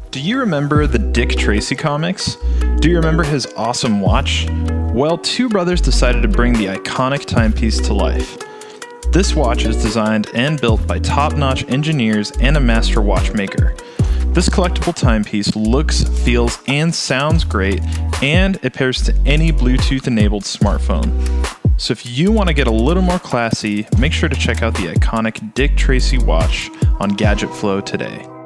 Do you remember the Dick Tracy comics? Do you remember his awesome watch? Well, two brothers decided to bring the iconic timepiece to life. This watch is designed and built by top-notch engineers and a master watchmaker. This collectible timepiece looks, feels, and sounds great, and it pairs to any Bluetooth-enabled smartphone. So if you want to get a little more classy, make sure to check out the iconic Dick Tracy watch on Gadget Flow today.